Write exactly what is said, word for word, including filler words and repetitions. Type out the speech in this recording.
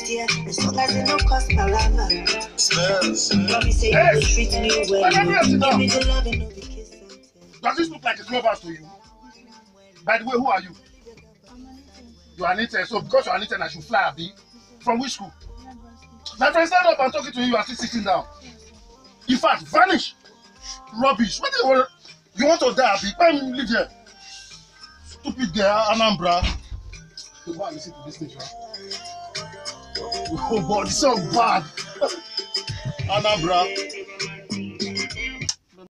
dear, as long as it no cost my lava. Smells. Love me say Hey. you treat me well. Give me the love and no be kiss and tell. Does this look like a clubhouse to you? By the way, who are you? You are an intern, so because you are an intern, I should fly a bee. From which school? My friend, stand up and talking to you, you are still sitting down. In fact, vanish. Rubbish. What do you want? You want to die, Abi? Why you live here? Stupid girl, Anambra. Go and listen to this station. Oh, God, it's so bad. Anambra.